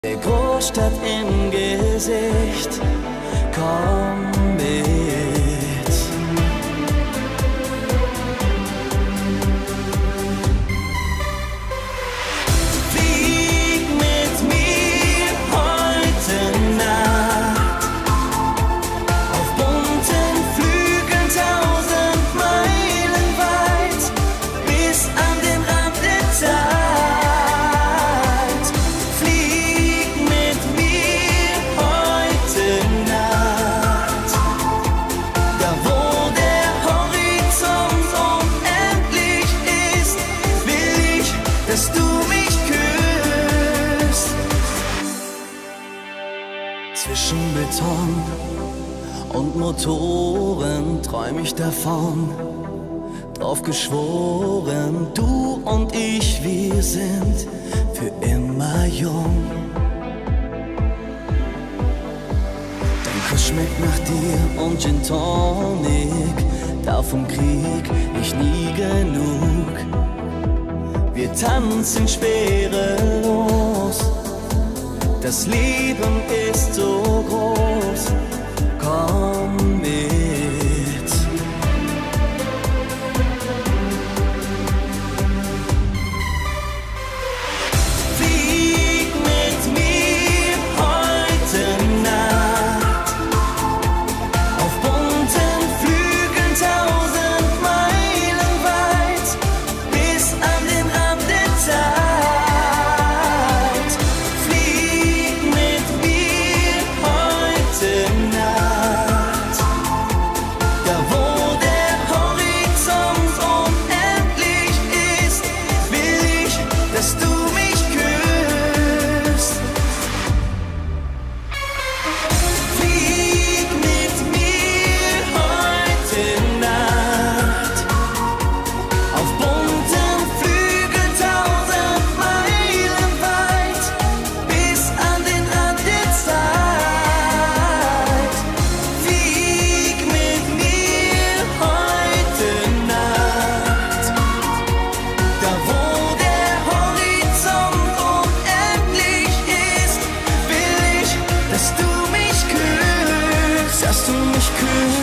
Der Großstadt im Gesicht, komm mit. Flieg mit mir heute Nacht auf bunten Flügeln 1000 Meilen weit bis an den Rand der Zeit. Dass du mich küsst. Zwischen Beton und Motoren träum ich davon. Drauf geschworen, du und ich, wir sind für immer jung. Dein Kuss schmeckt nach dir und Gin Tonic. Davon krieg ich nie genug. Wir tanzen schwerelos, das Leben ist so groß, komm mit. Flieg mit mir heute Nacht auf bunten Flügeln 1000 Meilen weit bis an den Rand der Zeit. Flieg mit mir heute Nacht, da wo der Horizont unendlich ist, will ich, dass du mich küsst. Flieg mit mir heute Nacht auf bunten Flügeln 1000 Meilen weit bis an den Rand der Zeit. Flieg mit mir heute Nacht, da wo der Horizont unendlich ist, will ich, dass du mich küsst, dass du mich küsst.